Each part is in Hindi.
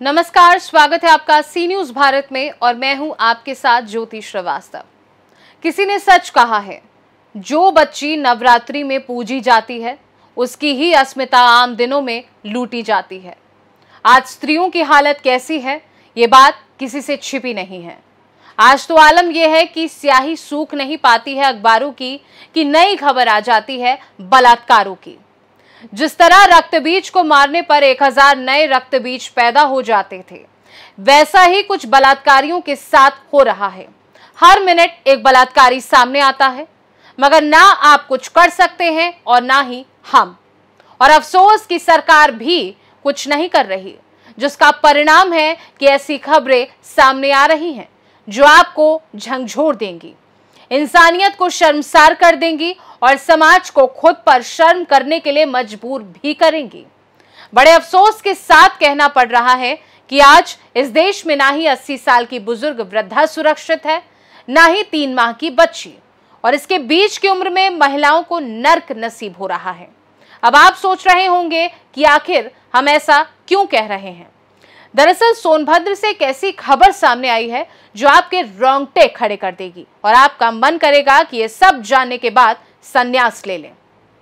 नमस्कार, स्वागत है आपका सी न्यूज भारत में और मैं हूं आपके साथ ज्योति श्रीवास्तव। किसी ने सच कहा है, जो बच्ची नवरात्रि में पूजी जाती है उसकी ही अस्मिता आम दिनों में लूटी जाती है। आज स्त्रियों की हालत कैसी है, ये बात किसी से छिपी नहीं है। आज तो आलम यह है कि स्याही सूख नहीं पाती है अखबारों की कि नई खबर आ जाती है बलात्कारों की। जिस तरह रक्त बीज को मारने पर 1000 नए रक्त बीज पैदा हो जाते थे, वैसा ही कुछ बलात्कारियों के साथ हो रहा है। हर मिनट एक बलात्कारी सामने आता है, मगर ना आप कुछ कर सकते हैं और ना ही हम। और अफसोस की सरकार भी कुछ नहीं कर रही, जिसका परिणाम है कि ऐसी खबरें सामने आ रही हैं जो आपको झंझोर देंगी, इंसानियत को शर्मसार कर देंगी और समाज को खुद पर शर्म करने के लिए मजबूर भी करेंगी। बड़े अफसोस के साथ कहना पड़ रहा है कि आज इस देश में ना ही 80 साल की बुजुर्ग वृद्धा सुरक्षित है, ना ही 3 माह की बच्ची, और इसके बीच की उम्र में महिलाओं को नर्क नसीब हो रहा है। अब आप सोच रहे होंगे कि आखिर हम ऐसा क्यों कह रहे हैं। दरअसल सोनभद्र से एक ऐसी खबर सामने आई है जो आपके रोंगटे खड़े कर देगी और आपका मन करेगा कि ये सब जानने के बाद संन्यास ले लें।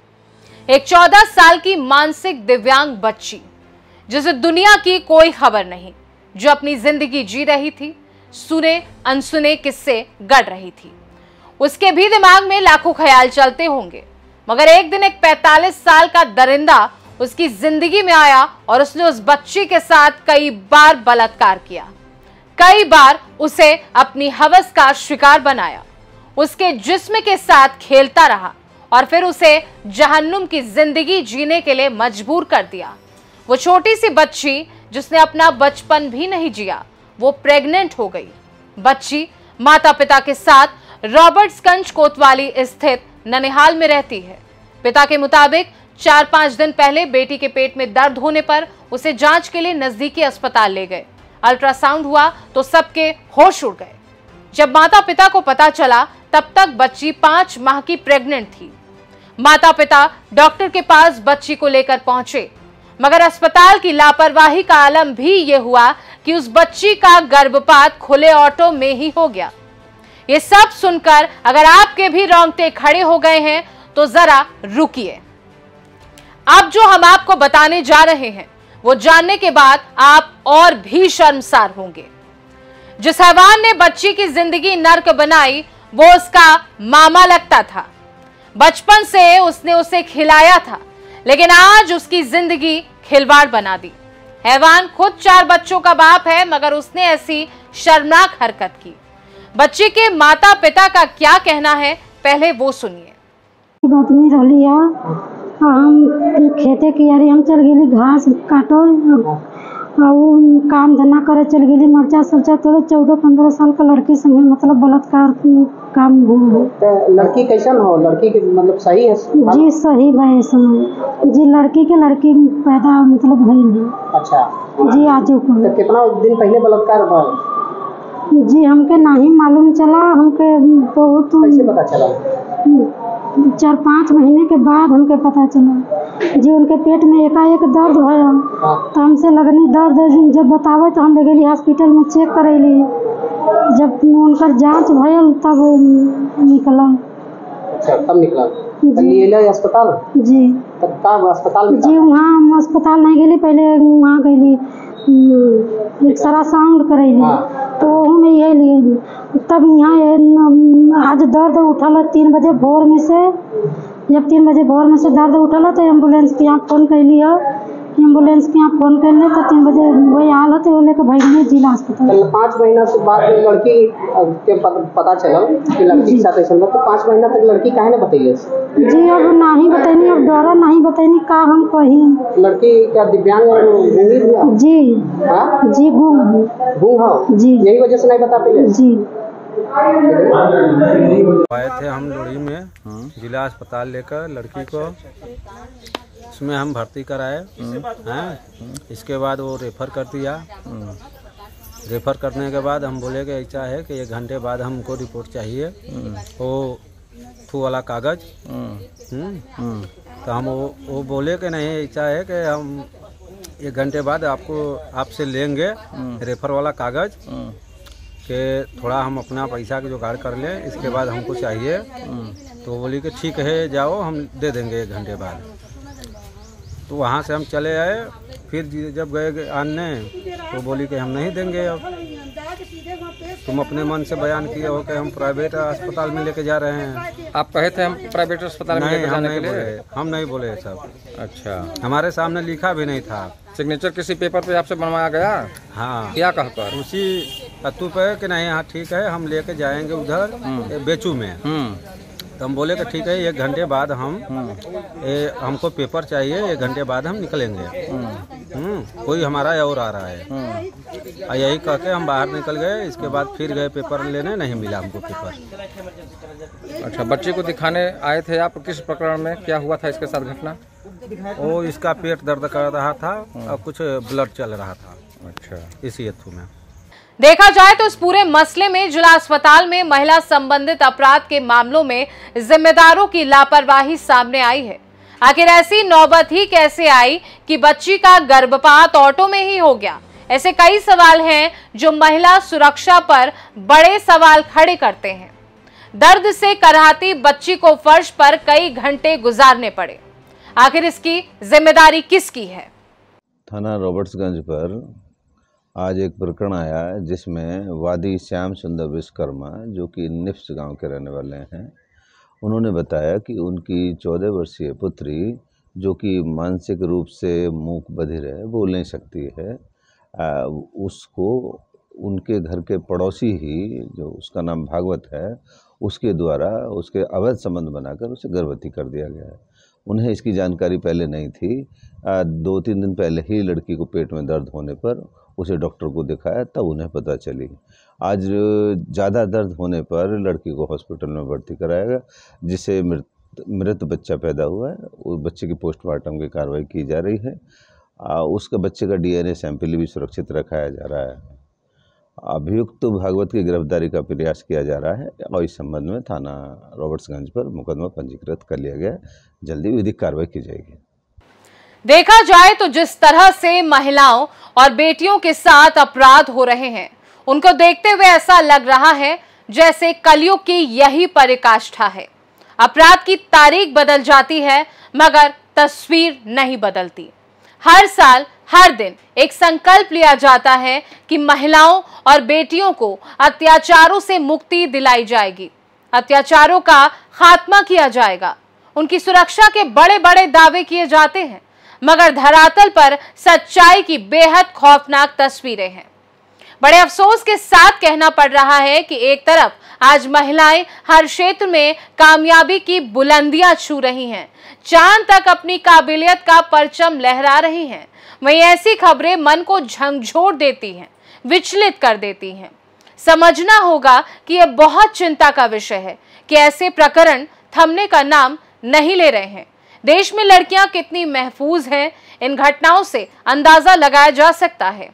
एक 14 साल की मानसिक दिव्यांग बच्ची, जिसे दुनिया की कोई खबर नहीं, जो अपनी जिंदगी जी रही थी, सुने अनसुने किस्से गढ़ रही थी। उसके भी दिमाग में लाखों ख्याल चलते होंगे, मगर एक दिन एक 45 साल का दरिंदा उसकी जिंदगी में आया और उसने उस बच्ची के साथ कई बार बलात्कार किया, कई बार उसे अपनी हवस का शिकार बनाया, उसके जिस्म के साथ खेलता रहा और फिर उसे जहन्नुम की जिंदगी जीने के लिए मजबूर कर दिया। वो छोटी सी बच्ची जिसने अपना बचपन भी नहीं जिया, वो प्रेग्नेंट हो गई। बच्ची माता पिता के साथ रॉबर्ट्सगंज कोतवाली स्थित ननिहाल में रहती है। पिता के मुताबिक 4-5 दिन पहले बेटी के पेट में दर्द होने पर उसे जांच के लिए नजदीकी अस्पताल ले गए। अल्ट्रासाउंड हुआ तो सबके होश उड़ गए। जब माता पिता को पता चला तब तक बच्ची 5 माह की प्रेग्नेंट थी। माता पिता डॉक्टर के पास बच्ची को लेकर पहुंचे, मगर अस्पताल की लापरवाही का आलम भी ये हुआ कि उस बच्ची का गर्भपात खुले ऑटो में ही हो गया। ये सब सुनकर अगर आपके भी रोंगटे खड़े हो गए हैं तो जरा रुकिए। अब जो हम आपको बताने जा रहे हैं वो जानने के बाद आप और भी शर्मसार होंगे। जिस हैवान ने बच्ची की जिंदगी नर्क बनाई वो उसका मामा लगता था। बचपन से उसने उसे खिलाया था, लेकिन आज उसकी जिंदगी खिलवाड़ बना दी। हैवान खुद 4 बच्चों का बाप है, मगर उसने ऐसी शर्मनाक हरकत की। बच्ची के माता पिता का क्या कहना है, पहले वो सुनिए। हम खेते की यारी हम चल गई घास काटो और काम धंधा करे चल गई, मरचा सरचा तोड़े। 14-15 साल का लड़की संगे मतलब बलात्कार काम हो। लड़की कैसन हो? लड़की के मतलब सही है? जी सही भाई जी, लड़की के लड़की पैदा मतलब भइल है। अच्छा जी। आज तो कितना दिन पहले बलात्कार हुआ जी? हमके नहीं मालूम चला। हमके बहुत कैसे पता चला? 4-5 महीने के बाद हमके पता चला जी। उनके पेट में एकाएक दर्द भया तो हमसे लगनी दर्द जब बतावे तो हम ले गई हॉस्पिटल में चेक करैली। जब उनकर जांच भयल तब निकला। अच्छा, तब निकला जी अस्पताल? जी। तब कब अस्पताल में? जी वहाँ हम अस्पताल नहीं गई, पहले वहाँ गई एक्सरा साउंड करैली तो हम यही लिए। तब यहाँ आज दर्द उठल 3 बजे भोर में से। जब 3 बजे भोर में से दर्द उठल तो एम्बुलेंस के यहाँ फ़ोन कैली हो। एम्बुलेंस के यहाँ फ़ोन कैले तो 3 बजे वही आल तो लेकर भाई जिला अस्पताल। 5 महीना से बाद लड़की के पता चला कि लड़की के साथ ऐसा, तो 5 महीना तक लड़की काहे ना बताइए जी? अब नहीं बताइनी, अब डरा नहीं बताइनी का हम कही। लड़की क्या दिव्यांग जी? हाँ जी, गूंग हो जी, यही वजह से नहीं बता पाए जी। आए थे हम लोड़ी में जिला अस्पताल लेकर लड़की को, उसमें हम भर्ती कराए हैं। इसके बाद वो रेफर कर दिया। रेफर करने के बाद हम बोले कि ऐसा है कि 1 घंटे बाद हमको रिपोर्ट चाहिए, वो थू वाला कागज। तो हम वो बोले कि नहीं, ऐसा है कि हम 1 घंटे बाद आपसे लेंगे रेफर वाला कागज कि थोड़ा हम अपना पैसा का जुगाड़ कर लें, इसके बाद हमको चाहिए। तो बोली कि ठीक है जाओ, हम दे देंगे 1 घंटे बाद। तो वहाँ से हम चले आए। फिर जब गए आने तो बोली कि हम नहीं देंगे, अब तुम अपने मन से बयान किए हो कि हम प्राइवेट अस्पताल में लेके जा रहे हैं। आप कहे थे हम प्राइवेट अस्पताल में लेके जाने के लिए? हम नहीं बोले सब। अच्छा, हमारे सामने लिखा भी नहीं था। सिग्नेचर किसी पेपर पे आपसे बनवाया गया? हाँ। क्या कहकर? उसी तत्व पे कि नहीं, हाँ ठीक है हम लेके जाएंगे उधर बेचू में। तो हम बोले कि ठीक है 1 घंटे बाद हमको पेपर चाहिए, 1 घंटे बाद हम निकलेंगे। कोई हमारा और आ रहा है। यही कह के हम बाहर निकल गए। इसके बाद फिर गए पेपर लेने, नहीं मिला हमको पेपर। अच्छा, बच्चे को दिखाने आए थे आप, किस प्रकरण में क्या हुआ था इसके साथ घटना? वो इसका पेट दर्द कर रहा था और कुछ ब्लड चल रहा था। अच्छा, इसी हेतु में देखा जाए तो इस पूरे मसले में जिला अस्पताल में महिला संबंधित अपराध के मामलों में जिम्मेदारों की लापरवाही सामने आई है। आखिर ऐसी नौबत ही कैसे आई कि बच्ची का गर्भपात ऑटो में ही हो गया? ऐसे कई सवाल हैं जो महिला सुरक्षा पर बड़े सवाल खड़े करते हैं। दर्द से कराहती बच्ची को फर्श पर कई घंटे गुजारने पड़े। आखिर इसकी जिम्मेदारी किसकी है? थाना रॉबर्ट्सगंज पर आज एक प्रकरण आया है जिसमें वादी श्याम सुंदर विश्वकर्मा, जो कि निफ्स गांव के रहने वाले हैं, उन्होंने बताया कि उनकी 14 वर्षीय पुत्री, जो कि मानसिक रूप से मूक बधिर है, बोल नहीं सकती है, उसको उनके घर के पड़ोसी ही, जो उसका नाम भागवत है, उसके द्वारा उसके अवैध संबंध बनाकर उसे गर्भवती कर दिया गया है। उन्हें इसकी जानकारी पहले नहीं थी। 2-3 दिन पहले ही लड़की को पेट में दर्द होने पर उसे डॉक्टर को दिखाया, तब उन्हें पता चली। आज ज़्यादा दर्द होने पर लड़की को हॉस्पिटल में भर्ती कराया गया, जिसे मृत बच्चा पैदा हुआ है। उस बच्चे की पोस्टमार्टम की कार्रवाई की जा रही है। उसके बच्चे का DNA सैंपल भी सुरक्षित रखाया जा रहा है। अभियुक्त भागवत की गिरफ्तारी का प्रयास किया जा रहा है और इस संबंध में थाना रॉबर्ट्सगंज पर मुकदमा पंजीकृत कर लिया गया है। जल्दी विधिक कार्रवाई की जाएगी। देखा जाए तो जिस तरह से महिलाओं और बेटियों के साथ अपराध हो रहे हैं, उनको देखते हुए ऐसा लग रहा है जैसे कलयुग की यही पराकाष्ठा है। अपराध की तारीख बदल जाती है मगर तस्वीर नहीं बदलती। हर साल हर दिन एक संकल्प लिया जाता है कि महिलाओं और बेटियों को अत्याचारों से मुक्ति दिलाई जाएगी, अत्याचारों का खात्मा किया जाएगा। उनकी सुरक्षा के बड़े बड़े दावे किए जाते हैं मगर धरातल पर सच्चाई की बेहद खौफनाक तस्वीरें हैं। बड़े अफसोस के साथ कहना पड़ रहा है कि एक तरफ आज महिलाएं हर क्षेत्र में कामयाबी की बुलंदियां छू रही हैं, चांद तक अपनी काबिलियत का परचम लहरा रही हैं, वहीं ऐसी खबरें मन को झंझोर देती हैं, विचलित कर देती हैं। समझना होगा कि यह बहुत चिंता का विषय है कि ऐसे प्रकरण थमने का नाम नहीं ले रहे हैं। देश में लड़कियां कितनी महफूज हैं, इन घटनाओं से अंदाजा लगाया जा सकता है।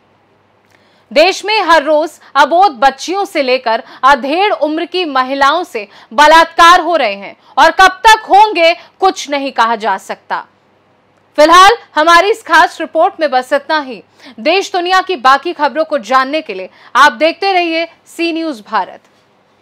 देश में हर रोज अबोध बच्चियों से लेकर अधेड़ उम्र की महिलाओं से बलात्कार हो रहे हैं और कब तक होंगे कुछ नहीं कहा जा सकता। फिलहाल हमारी इस खास रिपोर्ट में बस इतना ही। देश दुनिया की बाकी खबरों को जानने के लिए आप देखते रहिए सी न्यूज़ भारत।